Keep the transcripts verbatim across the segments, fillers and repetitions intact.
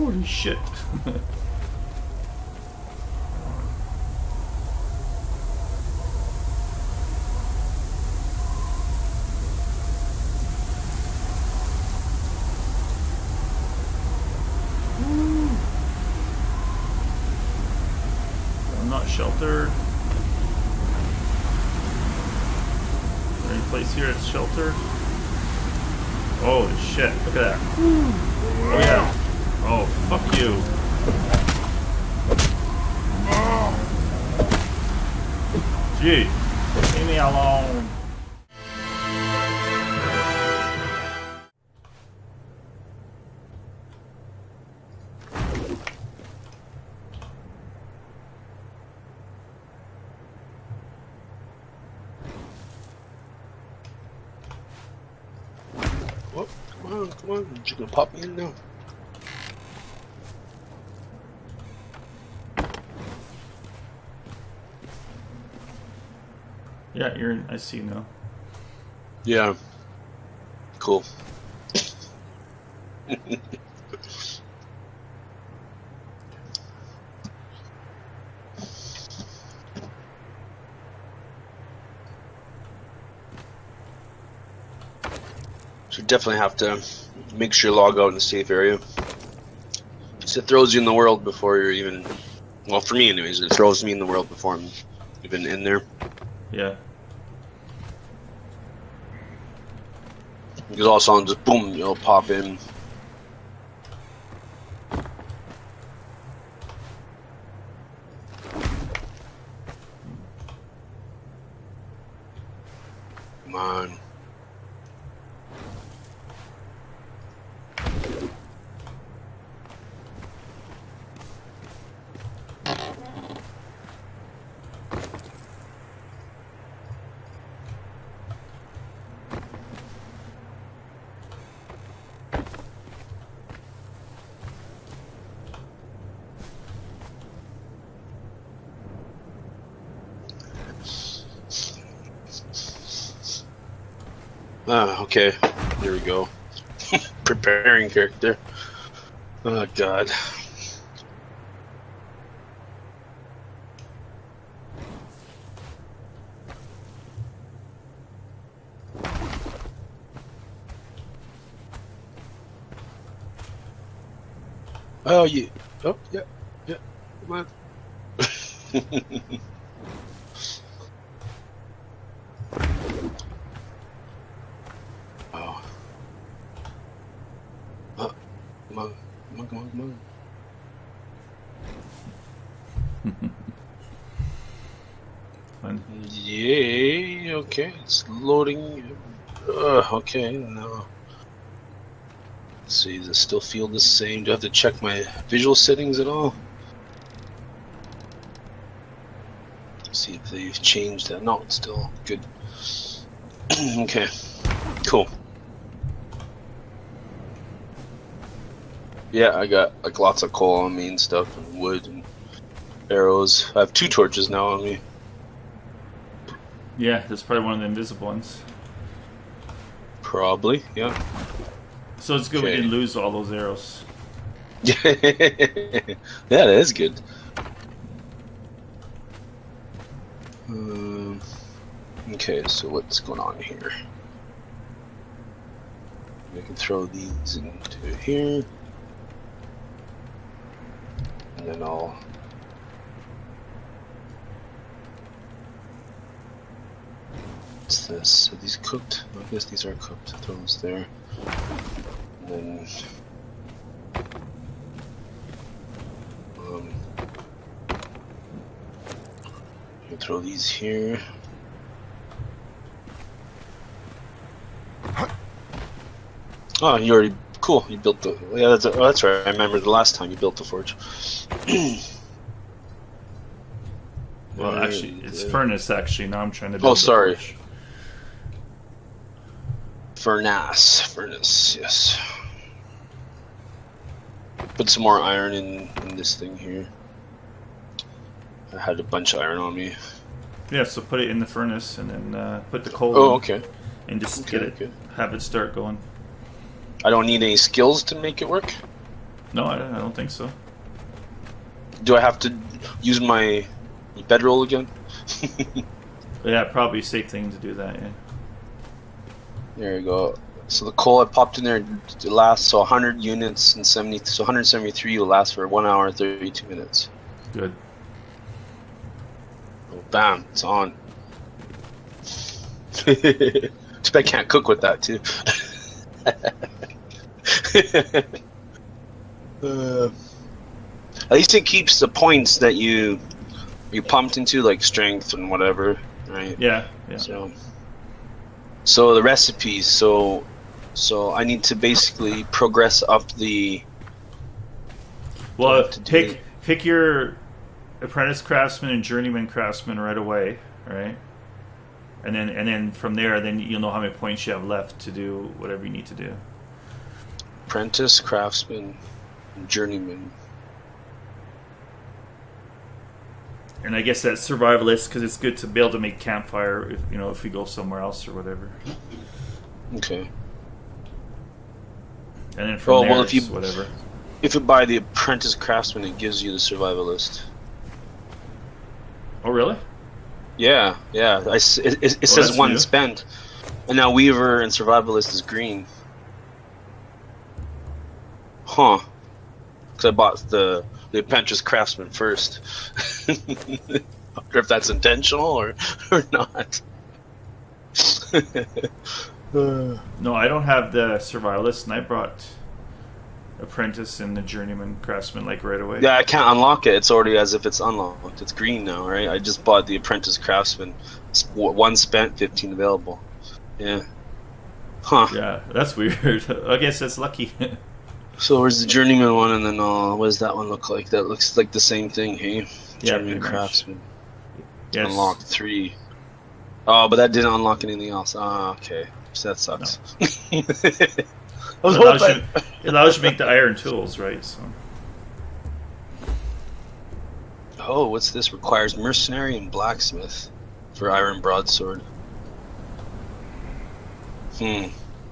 Holy shit. I'm not sheltered. Is there any place here that's sheltered? Holy shit, look at that. Oh yeah. Oh, fuck you. Gee, leave me alone. Whoop, come on, come on. You gonna pop me in now? Yeah, you're in, I see now. Yeah. Cool. So definitely have to make sure you log out in a safe area. So it throws you in the world before you're even, well, for me anyways, it throws me in the world before I'm even in there. Yeah. Because all of a sudden, just boom, you'll pop in. Come on. Ah, okay. There we go. Preparing character. Oh, God. Oh, yeah. Oh, yeah. Yeah. Come on. Oh. Oh. Come on. Come on, come on, come on. Fun. Yay. Okay. It's loading. Uh, okay. No. Let's see. Does it still feel the same? Do I have to check my visual settings at all? See if they've changed that. No, it's still good. Okay. Cool. Yeah, I got like lots of coal on me and stuff, and wood and arrows. I have two torches now on me. Yeah, that's probably one of the invisible ones. Probably, yeah. So it's good Okay. we didn't lose all those arrows. Yeah, that is good. Um, okay, so what's going on here? I can throw these into here. And then I'll... What's this? Are these cooked? I guess these are cooked. Throw those there. And then... Um... You can throw these here. Oh, you already... Cool, you built the... Yeah, that's, oh, that's right. I remember the last time you built the forge. Well, Uh, actually, it's uh, furnace, actually. Now I'm trying to build Oh, the sorry. forge. Furnace. Furnace, yes. Put some more iron in, in this thing here. I had a bunch of iron on me. Yeah, so put it in the furnace and then uh, put the coal Oh, in okay. and just Okay, get it, okay. have it start going. I don't need any skills to make it work? No, I, I don't think so. Do I have to use my bedroll again? Yeah, probably a safe thing to do that, yeah. There you go. So the coal I popped in there it lasts so one hundred units and seventy, so one hundred seventy-three will last for one hour and thirty-two minutes. Good. Oh, bam, it's on. Too bad I can't cook with that too. uh, at least it keeps the points that you you pumped into, like strength and whatever, right? Yeah, yeah. So, so the recipes. So, so I need to basically progress up the. Well, pick pick your apprentice craftsman and journeyman craftsman right away, right? And then and then from there, then you'll know how many points you have left to do whatever you need to do. Apprentice, craftsman, and journeyman. And I guess that's survivalist because it's good to be able to make campfire, if, you know, if we go somewhere else or whatever. Okay. And then from oh, there, well, if you, whatever. If you buy the apprentice craftsman, it gives you the survivalist. Oh, really? Yeah, yeah. I, it it, it well, says one new. spent, and now Weaver and survivalist is green. Huh. Because I bought the the apprentice craftsman first. I wonder if that's intentional or or not. No, I don't have the survivalist, and I brought apprentice and the journeyman craftsman like right away. Yeah, I can't unlock it. It's already as if it's unlocked. It's green now, right? I just bought the apprentice craftsman. It's one spent, fifteen available. Yeah. Huh. Yeah, that's weird. I guess that's lucky. So where's the journeyman one, and then uh, what does that one look like? That looks like the same thing, hey? Yeah, Journeyman craftsman. Yes. Unlocked three. Oh, but that didn't unlock anything else. Ah, okay. So that sucks. No. I was it, allows hoping. you, it allows you to make the iron tools, right? So. Oh, what's this? Requires mercenary and blacksmith for iron broadsword. Hmm.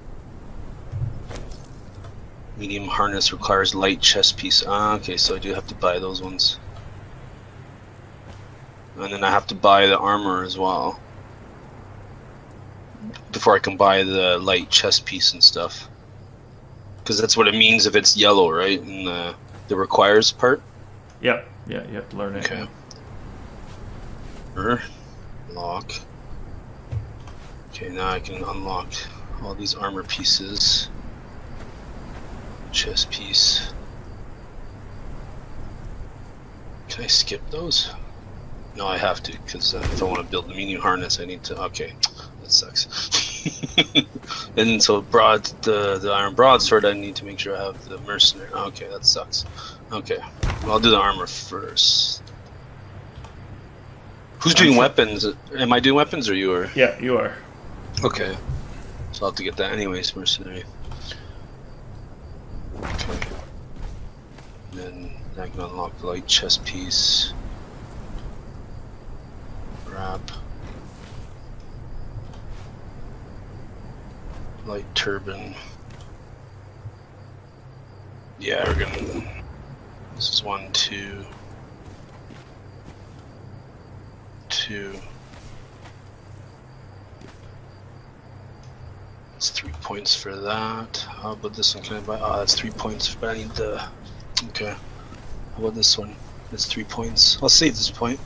Medium harness requires light chest piece. Ah, okay, so I do have to buy those ones. And then I have to buy the armor as well. Before I can buy the light chest piece and stuff. Because that's what it means if it's yellow, right? In the, the requires part? Yeah, yeah, you have to learn it. Okay. Er, lock. Okay, now I can unlock all these armor pieces. Chest piece. Can I skip those? No, I have to, because uh, if I want to build the medium harness, I need to. Okay, that sucks. And so broad, the the iron broadsword, I need to make sure I have the mercenary. Okay, that sucks. Okay, well, I'll do the armor first. Who's doing weapons? Am I doing weapons or you are? Yeah, you are. Okay, so I'll have to get that anyways, mercenary. Okay. Then I can unlock the light chest piece. Wrap. Light turban. Yeah, we're gonna. This is one, two. Two. That's three points for that. How about this one? Can I buy? Oh, that's three points, but I need the. Okay. How about this one? That's three points. I'll save this point.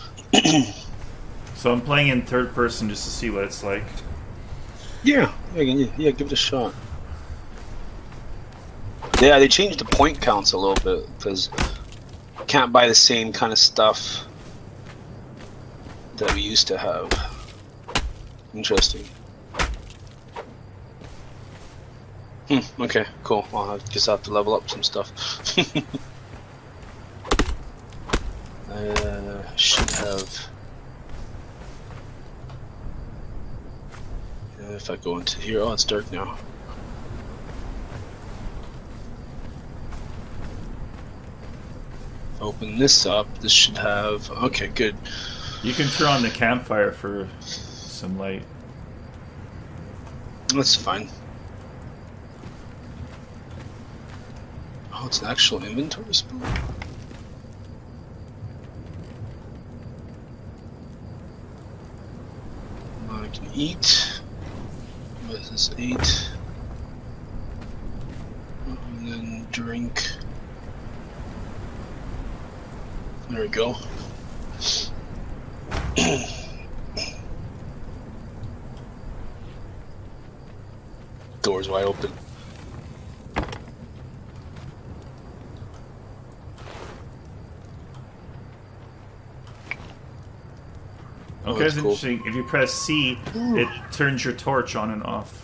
So I'm playing in third person just to see what it's like. Yeah, yeah, yeah, give it a shot. Yeah, they changed the point counts a little bit because you can't buy the same kind of stuff that we used to have. Interesting. Hmm, okay, cool. Well, I guess I have to level up some stuff. I uh, should have... If I go into here, oh, it's dark now. Open this up, this should have, okay, good. You can turn on the campfire for some light. That's fine. Oh, it's an actual inventory spot. I can eat. What is this? Eat. And then drink. There we go. Doors wide open. Okay, Oh, that's cool. interesting. If you press C, Ooh. it turns your torch on and off.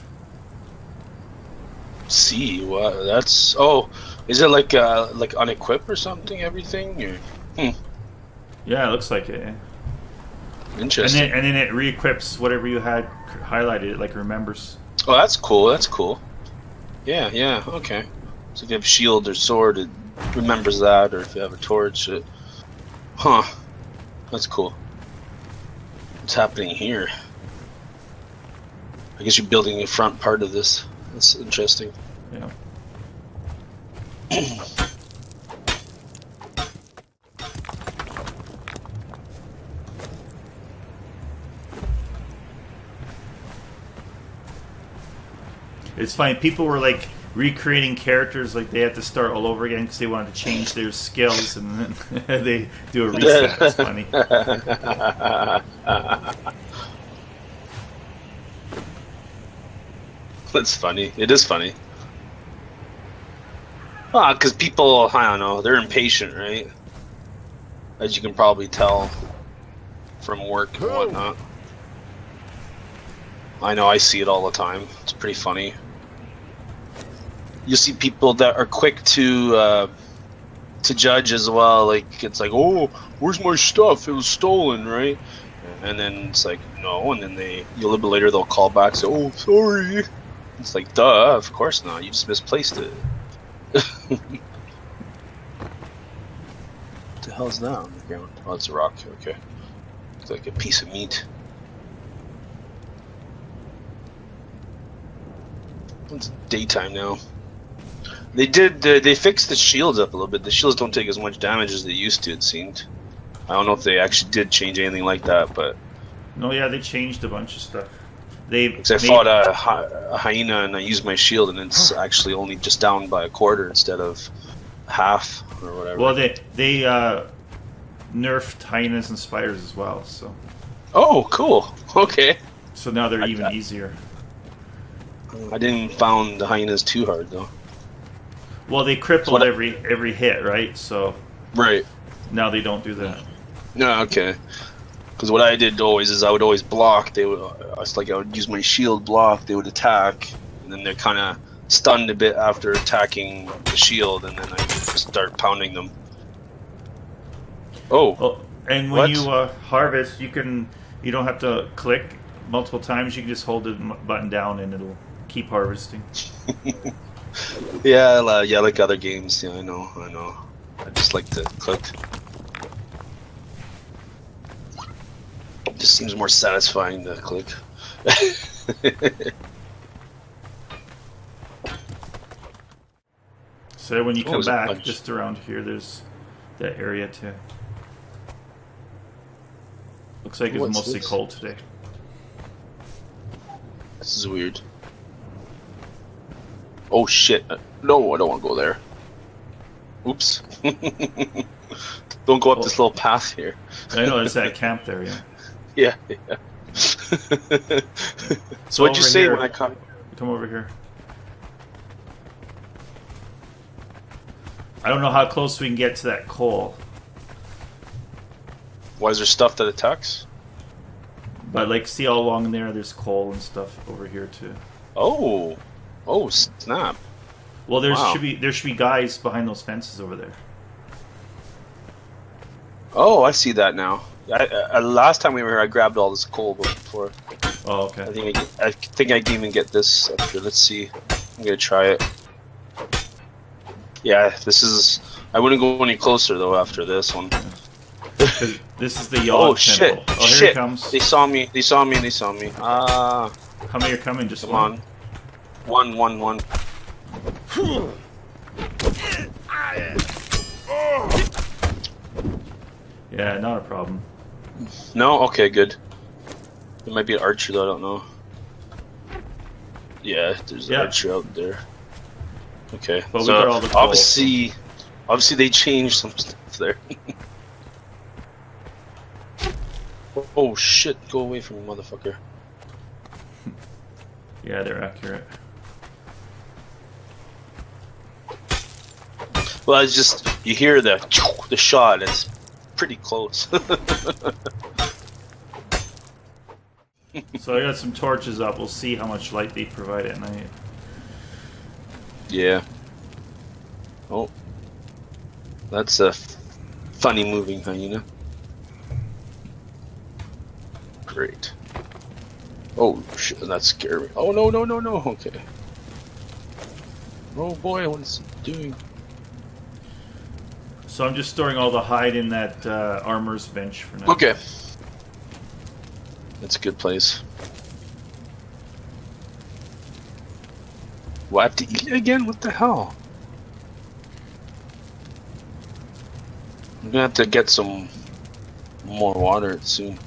See what? That's oh, is it like uh like unequip or something? Everything? Or, hmm. Yeah, it looks like it. Yeah. And Interesting. then and then it re-equips whatever you had highlighted. It like remembers. Oh, that's cool. That's cool. Yeah, yeah. Okay. So if you have shield or sword, it remembers that, or if you have a torch, it. Huh. That's cool. What's happening here? I guess you're building the front part of this. That's interesting. Yeah. It's funny. People were like recreating characters, like they had to start all over again because they wanted to change their skills, and then they do a reset. It's funny. That's funny. It is funny. Ah, because people, I don't know, they're impatient, right? As you can probably tell from work and whatnot. I know, I see it all the time. It's pretty funny. You see people that are quick to uh, to judge as well. Like, it's like, oh, where's my stuff? It was stolen, right? And then it's like, no. And then they, a little bit later, they'll call back and say, oh, sorry. It's like, duh, of course not. You just misplaced it. What the hell is that on the ground? Oh, it's a rock. Okay. It's like a piece of meat. It's daytime now. They did. Uh, they fixed the shields up a little bit. The shields don't take as much damage as they used to. It seemed. I don't know if they actually did change anything like that, but. No, yeah, they changed a bunch of stuff. They. Because I they, fought a, hy a hyena and I used my shield, and it's actually only just down by a quarter instead of half or whatever. Well, they they uh, nerfed hyenas and spiders as well. So. Oh, cool. Okay. So now they're I, even I, easier. I didn't found the hyenas too hard though. Well, they cripple what I, every every hit, right? So. Right. Now they don't do that. No, okay. Because what I did always is I would always block. They would, I was like, I would use my shield block. They would attack, and then they're kind of stunned a bit after attacking the shield, and then I would start pounding them. Oh. Oh, and when what? you uh, harvest, you can you don't have to click multiple times. You can just hold the button down, and it'll keep harvesting. Yeah, uh, yeah, like other games. Yeah, I know, I know. I just like to click. Just seems more satisfying to click. So when you Oh, come there's a back, bunch. just around here, there's that area too. Looks like it's What's mostly this? cold today. This is weird. Oh shit. No, I don't want to go there. Oops. Don't go up Oh. this little path here. I know there's that camp there, yeah. Yeah, yeah. So what'd you over say here. when I come? Come over here. I don't know how close we can get to that coal, Why is there stuff that attacks? but like, see all along there, there's coal and stuff over here too. Oh, oh snap! Well, there Wow. should be there should be guys behind those fences over there. Oh, I see that now. I, I, last time we were here, I grabbed all this coal before. Oh, okay. I think I, get- I think I can even get this up here. Let's see. I'm gonna try it. Yeah, this is. I wouldn't go any closer though after this one. 'Cause this is the Yod Oh temple. shit! Oh, here shit! he comes. They saw me. They saw me. They saw me. Ah, How many are coming? Just come one? on. One, one, one. Yeah, not a problem. No? Okay, good. There might be an archer though, I don't know. Yeah, there's an yeah. archer out there. Okay, but so we got all the obviously, obviously they changed some stuff there. Oh shit, go away from me, motherfucker. Yeah, they're accurate. Well, it's just, you hear the, the shot, it's pretty close. So I got some torches up, we'll see how much light they provide at night. Yeah. Oh. That's a funny moving hyena. Great. Oh shit, that scared me. Oh no, no, no, no, okay. Oh boy, what is it doing? So I'm just storing all the hide in that uh, armor's bench for now. Okay. That's a good place. Well, I have to eat again? What the hell? I'm gonna have to get some more water soon.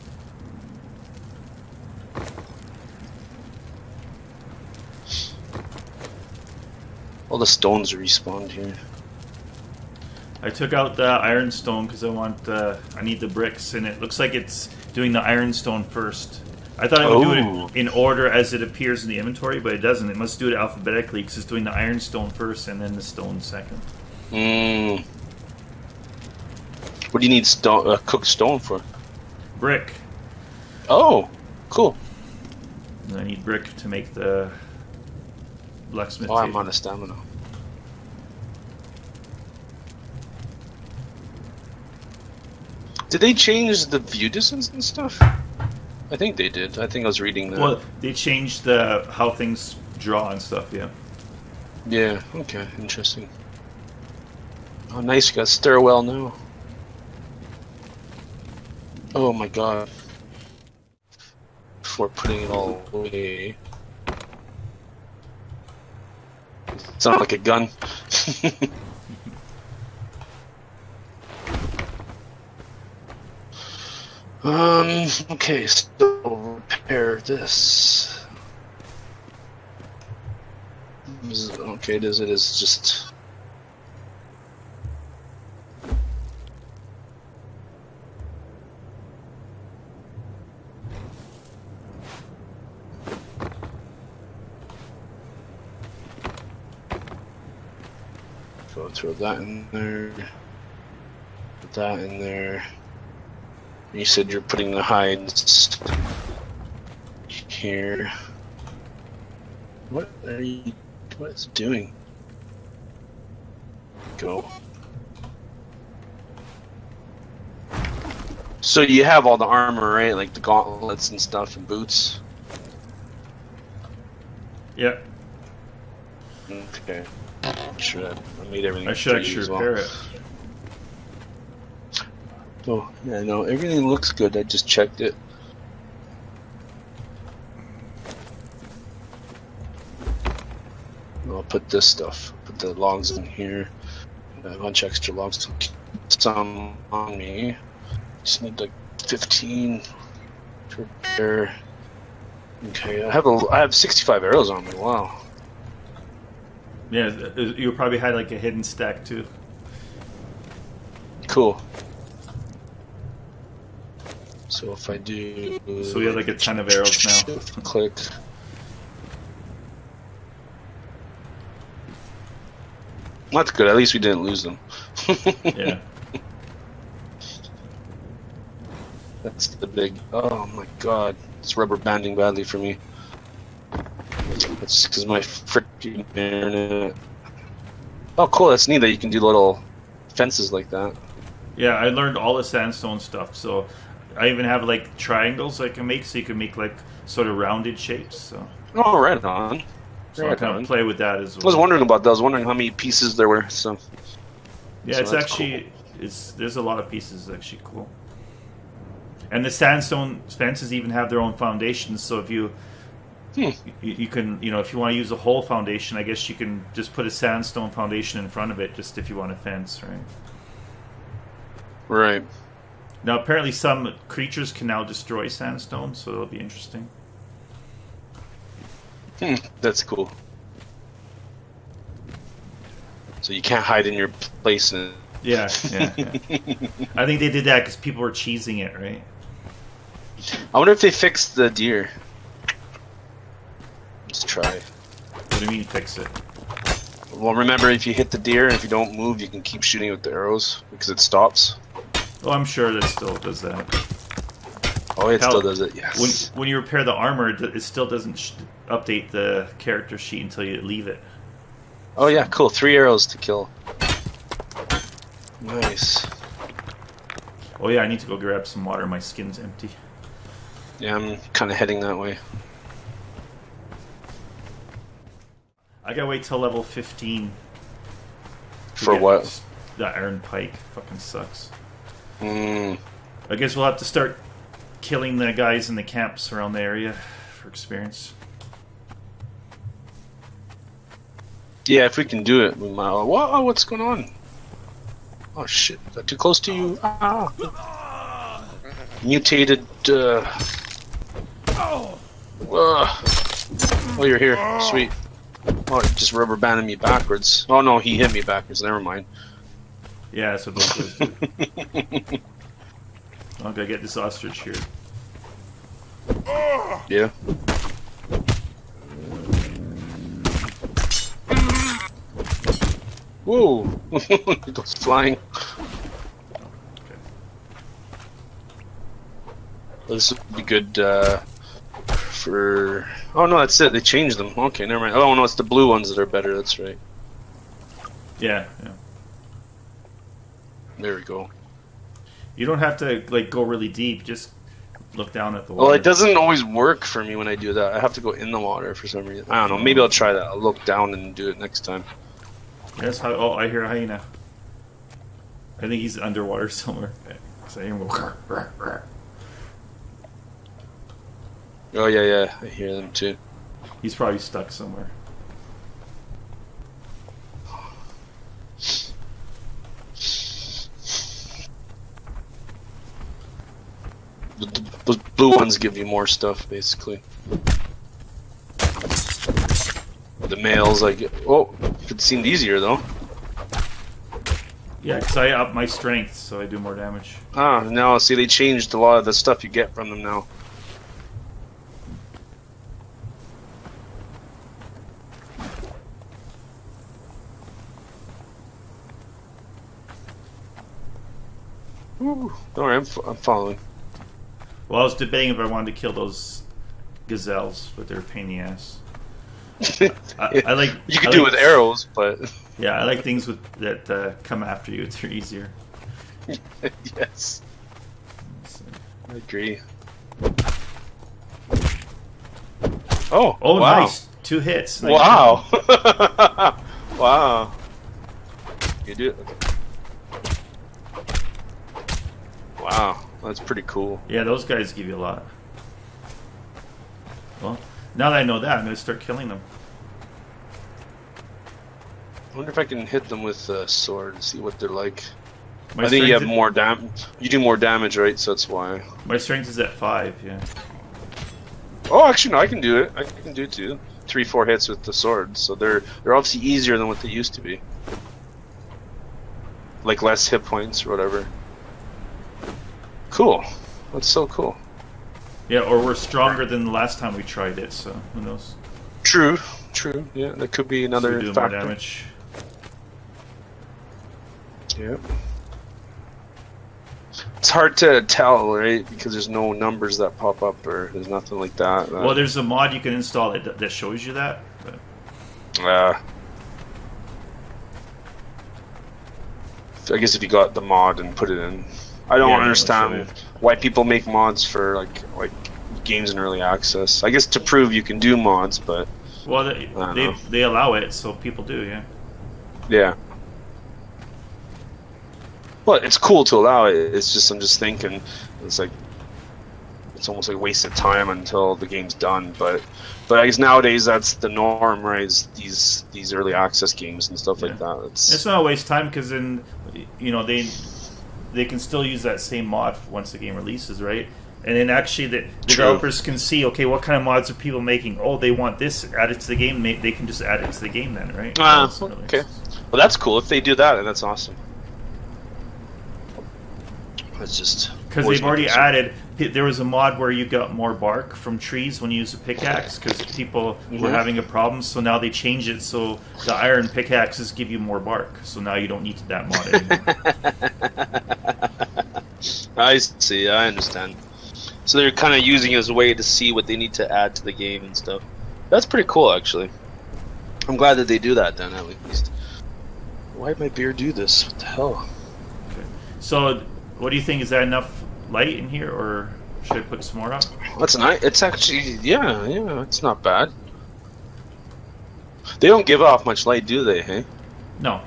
All the stones respawned here. I took out the ironstone because I want, uh, I need the bricks, and it looks like it's doing the ironstone first. I thought it would Oh. do it in order as it appears in the inventory, but it doesn't. It must do it alphabetically because it's doing the ironstone first and then the stone second. Mm. What do you need stone, uh, cooked stone for? Brick. Oh, cool. And I need brick to make the blacksmith Oh, I'm table. out of stamina. Did they change the view distance and stuff? I think they did. I think I was reading that. Well, they changed the how things draw and stuff, yeah. Yeah, okay, interesting. Oh, nice, you got a stairwell now. Oh my god. Before putting it all away. Sound like a gun. um, okay, so repair this. Is it- Okay, it is, it is just... So throw that in there, put that in there. You said you're putting the hides here. What are you, what is it doing? Go. So you have all the armor, right? Like the gauntlets and stuff and boots? Yeah. Okay. Sure, I made everything. I should for you actually as well. repair it. Oh, yeah, no, everything looks good. I just checked it. I'll put this stuff, put the logs in here. Got a bunch of extra logs to keep some on me. Just need like fifteen to repair. Okay, I have a, I have sixty-five arrows on me. Wow. Yeah, you probably had like a hidden stack too. Cool. So if I do... So we have like a ton of arrows now. Click. That's good, at least we didn't lose them. Yeah. That's the big... Oh my god. It's rubber banding badly for me. That's because my freaking internet. Oh cool, that's neat that you can do little fences like that. Yeah, I learned all the sandstone stuff, so I even have like triangles I can make, so you can make like sort of rounded shapes. So, Oh, right on. so I Right kind on. of play with that as I was well. wondering about that. I was wondering how many pieces there were. So Yeah, so it's that's actually it's there's a lot of pieces. It's actually cool. And the sandstone fences even have their own foundations. So if you Hmm. you, you can you know if you want to use a whole foundation, I guess you can just put a sandstone foundation in front of it, just if you want a fence, right? Right. Now, apparently some creatures can now destroy sandstone, so it'll be interesting. Hmm, that's cool. So you can't hide in your place. And... Yeah, yeah, yeah. I think they did that because people were cheesing it, right? I wonder if they fixed the deer. Let's try. What do you mean fix it? Well, remember, if you hit the deer and if you don't move, you can keep shooting with the arrows because it stops. Oh, I'm sure that still does that. Oh, it Hell, still does it, yes. When, when you repair the armor, it still doesn't sh update the character sheet until you leave it. Oh, yeah, cool. Three arrows to kill. Nice. Oh, yeah, I need to go grab some water. My skin's empty. Yeah, I'm kind of heading that way. I gotta wait till level fifteen. For what? The iron pike fucking sucks. Mm. I guess we'll have to start killing the guys in the camps around the area for experience. Yeah, if we can do it, we might. Whoa, what's going on? Oh shit! Is that too close to you? Ah. Mutated. Uh... Uh... Oh, you're here. Sweet. Oh, it just rubber banded me backwards. Oh no, he hit me backwards. Never mind. Yeah, that's what those guys do. I'm gonna get this ostrich here. Yeah. Whoa! It goes flying. Okay. This would be good uh, for. Oh no, that's it. They changed them. Okay, never mind. Oh no, it's the blue ones that are better. That's right. Yeah, yeah. There we go. You don't have to like go really deep. Just look down at the water. Well, it doesn't always work for me when I do that. I have to go in the water for some reason. I don't know. Maybe I'll try that. I'll look down and do it next time. Yes. How, oh, I hear a hyena. I think he's underwater somewhere. So I hear him go. Oh yeah, yeah. I hear them too. He's probably stuck somewhere. The, the, those blue ones give you more stuff, basically. The males, I get. Oh, it seemed easier though. Yeah, because I up my strength, so I do more damage. Ah, now see they changed a lot of the stuff you get from them now. Ooh, don't worry, I'm, f I'm following. Well, I was debating if I wanted to kill those gazelles, but they're a pain in the ass. I, I like. You can I do like, it with arrows, but yeah, I like things with that uh, come after you. It's easier. Yes, I agree. Oh, Oh, wow. nice! Two hits. Nice. Wow, wow. You do it. Wow, that's pretty cool. Yeah, those guys give you a lot. Well, now that I know that, I'm going to start killing them. I wonder if I can hit them with a sword and see what they're like. My I think you have strength more dam. You do more damage, right? So that's why. is, my strength is at five. Yeah. Oh, actually, no, I can do it. I can do it too. Three, four hits with the sword, so they're they're obviously easier than what they used to be. Like less hit points or whatever. Cool. That's so cool. Yeah, or we're stronger than the last time we tried it. So who knows? True. True. Yeah, that could be another So we do factor. more damage. Yeah. It's hard to tell, right? Because there's no numbers that pop up, or there's nothing like that. Well, there's a mod you can install that that shows you that. But... Uh, I guess if you got the mod and put it in, I don't Yeah, understand so- why people make mods for like like games in early access. I guess to prove you can do mods, but Well, they don't they, know. they allow it, so people do. Yeah. yeah. Well, it's cool to allow it. It's just I'm just thinking, it's like it's almost like wasted time until the game's done. But but I guess nowadays that's the norm, right? Is these these early access games and stuff Yeah. like that. It's, It's not a waste of time because then, you know, they they can still use that same mod once the game releases, right? And then actually the True. developers can see, okay, what kind of mods are people making? Oh, they want this added to the game. They, they can just add it to the game then, right? Uh, So it's- okay. Well, that's cool. If they do that, then that's awesome. It's just Because always they've already good to see. added, there was a mod where you got more bark from trees when you use a pickaxe because people Mhm. were having a problem. So now they changed it so the iron pickaxes give you more bark. So now you don't need that mod anymore. I see. I understand. So they're kind of using it as a way to see what they need to add to the game and stuff. That's pretty cool, actually. I'm glad that they do that then, at least. Why did my beer do this? What the hell? Okay. So what do you think? Is that enough light in here, or should I put some more up? That's nice. It's actually, yeah, yeah, it's not bad. They don't give off much light, do they, hey? No.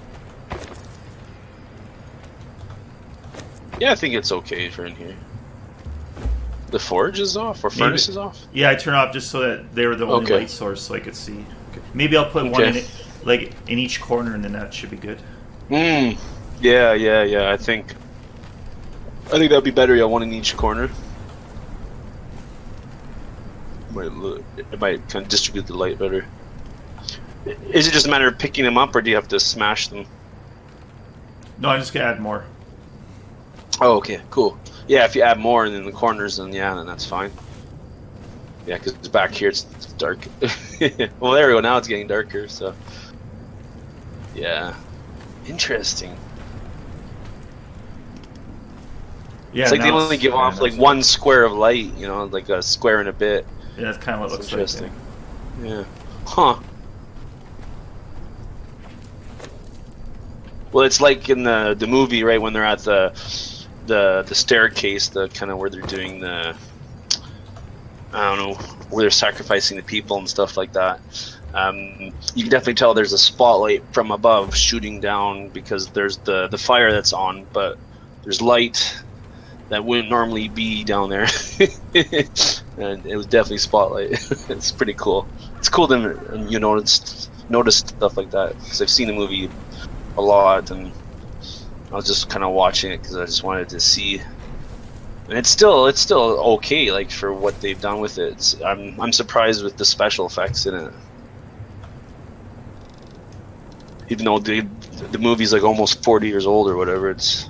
Yeah, I think it's okay for in here. The forge is off, or furnace is off? Yeah, I turn off just so that they were the only Okay. light source, so I could see. Okay. Maybe I'll put one in Okay. it, like in each corner, and then that should be good. Hmm. Yeah, yeah, yeah. I think. I think that'd be better. Yeah, one in each corner. Might look, it might kind of distribute the light better. Is it just a matter of picking them up, or do you have to smash them? No, I'm just gonna add more. Oh, okay, cool. Yeah, if you add more in the corners, then yeah, then that's fine. Yeah, because back here it's dark. Well, there we go. Now it's getting darker. So. Yeah. Interesting. Yeah, It's like they now only give yeah, off like that's- one square of light, you know, like a square and a bit. Yeah, that's kind of what it That's looks like. interesting. Yeah. Huh. Well, it's like in the the movie, right, when they're at the the the staircase, the kind of where they're doing the I don't know, where they're sacrificing the people and stuff like that. Um, you can definitely tell there's a spotlight from above shooting down because there's the the fire that's on, but there's light that wouldn't normally be down there. And it was definitely spotlight. It's pretty cool. It's cool to you notice notice stuff like that because I've seen the movie a lot, and I was just kind of watching it because I just wanted to see. And it's still it's still okay, like for what they've done with it. It's, I'm I'm surprised with the special effects in it. Even though the the movie's like almost forty years old or whatever, it's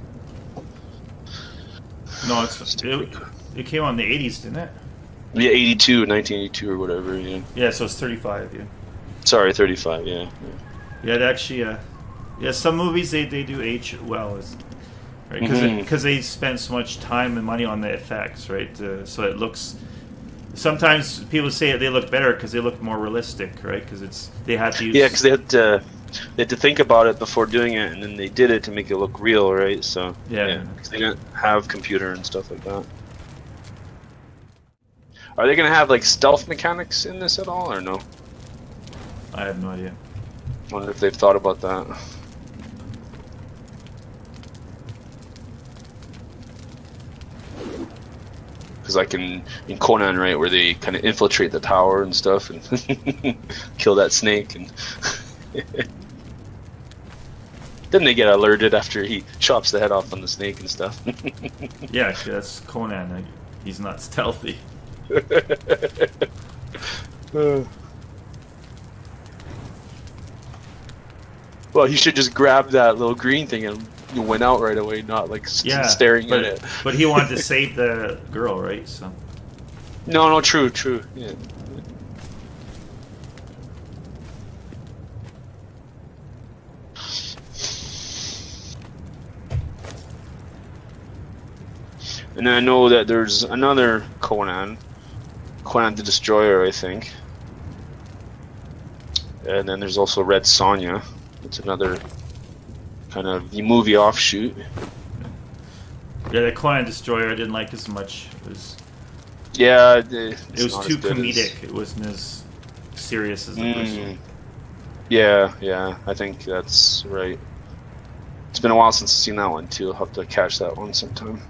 No, it's it, it came out in the eighties, didn't it? yeah, eighty-two, nineteen eighty-two or whatever. Yeah, Yeah, so it's thirty-five. Yeah. sorry, thirty-five. Yeah, yeah. Yeah, it actually. Uh, yeah, some movies they, they do age well, is right? Because Mhm. they spend so much time and money on the effects, right? Uh, so it looks. Sometimes people say they look better because they look more realistic, right? Because it's they had to use. Yeah, because they had to they had to think about it before doing it, and then they did it to make it look real, right? So Yeah. 'cause they didn't have computer and stuff like that. Are they gonna have like stealth mechanics in this at all, or no? I have no idea. I wonder if they've thought about that. Because like in, in Conan, right, where they kind of infiltrate the tower and stuff and kill that snake, and then they get alerted after he chops the head off on the snake and stuff. Yeah, that's Conan. Like, he's not stealthy. Well, he should just grab that little green thing and you went out right away, not like s- Yeah, staring but, at it. but he wanted to save the girl, right? So No, no, true, true. Yeah. And then I know that there's another Conan, Conan the Destroyer, I think. And then there's also Red Sonja. It's another kind of movie offshoot. yeah, the Conan Destroyer I didn't like as much. It was Yeah, it, it was too comedic. It wasn't as serious as the first Mm. one. Yeah, yeah, I think that's right. It's been a while since I've seen that one too. I'll have to catch that one sometime.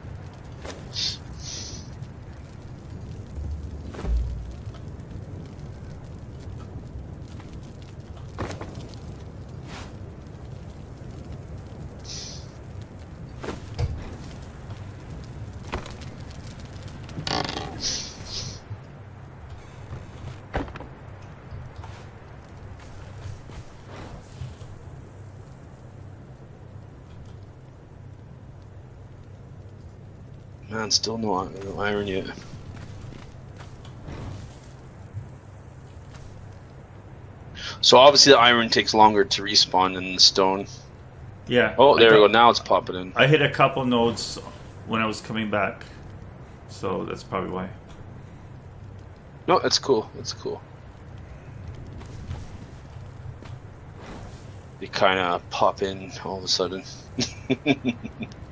man, still no, no iron yet. So obviously the iron takes longer to respawn than the stone. Yeah. Oh, there I we go. Now it's popping in. I hit a couple nodes when I was coming back, so that's probably why. No, it's cool. It's cool. They kind of pop in all of a sudden.